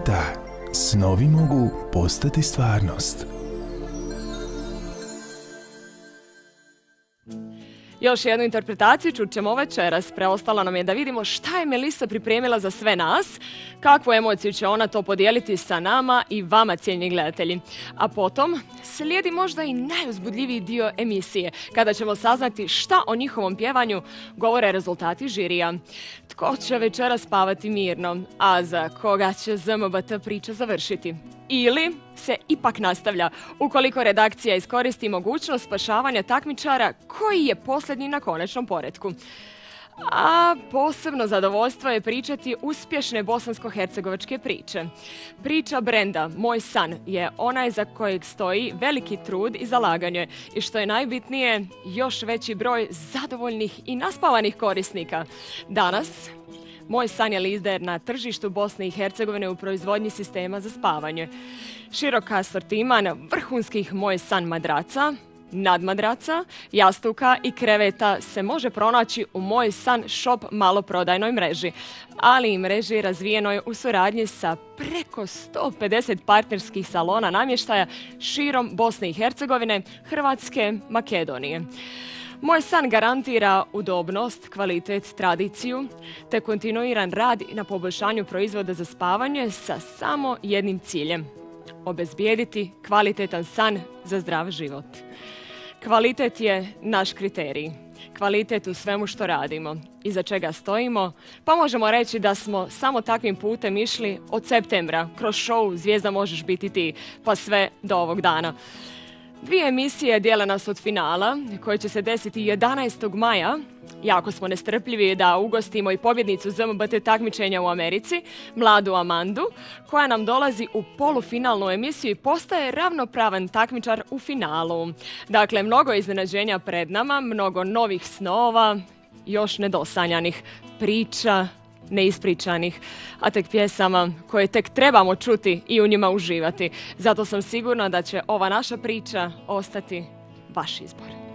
svijeta snovi mogu postati stvarnost. Još jednu interpretaciju čućemo večeras. Preostalo nam je da vidimo šta je Melisa pripremila za sve nas, kakvu emociju će ona to podijeliti sa nama i vama, cijenjeni gledatelji. A potom slijedi možda i najuzbudljiviji dio emisije, kada ćemo saznati šta o njihovom pjevanju govore rezultati žirija. Tko će večeras spavati mirno, a za koga će ZMBT priča završiti? Ili se ipak nastavlja, ukoliko redakcija iskoristi mogućnost spašavanja takmičara koji je posljednji na konačnom poretku. A posebno zadovoljstvo je pričati uspješne bosansko-hercegovačke priče. Priča brenda Moj san je onaj za kojeg stoji veliki trud i zalaganje i što je najbitnije, još veći broj zadovoljnih i naspavanih korisnika. Danas Moj san je lider na tržištu Bosne i Hercegovine u proizvodnji sistema za spavanje. Širok asortiman vrhunskih Moj san madraca, nadmadraca, jastuka i kreveta se može pronaći u Moj san shop maloprodajnoj mreži, ali i mreži razvijenoj u suradnji sa preko 150 partnerskih salona namještaja širom Bosne i Hercegovine, Hrvatske, Makedonije. Moj san garantira udobnost, kvalitet, tradiciju te kontinuiran rad na poboljšanju proizvoda za spavanje sa samo jednim ciljem: obezbijediti kvalitetan san za zdrav život. Kvalitet je naš kriterij. Kvalitet u svemu što radimo i za čega stojimo, pa možemo reći da smo samo takvim putem išli od septembra kroz show Zvijezda možeš biti ti, pa sve do ovog dana. 2 emisije dijele nas od finala, koje će se desiti 11. maja. Jako smo nestrpljivi da ugostimo i pobjednicu ZMBT takmičenja u Americi, mladu Amandu, koja nam dolazi u polufinalnu emisiju i postaje ravnopravan takmičar u finalu. Dakle, mnogo iznenađenja pred nama, mnogo novih snova, još nedosanjanih priča, neispričanih, a tek pjesama koje tek trebamo čuti i u njima uživati. Zato sam sigurna da će ova naša priča ostati vaš izbor.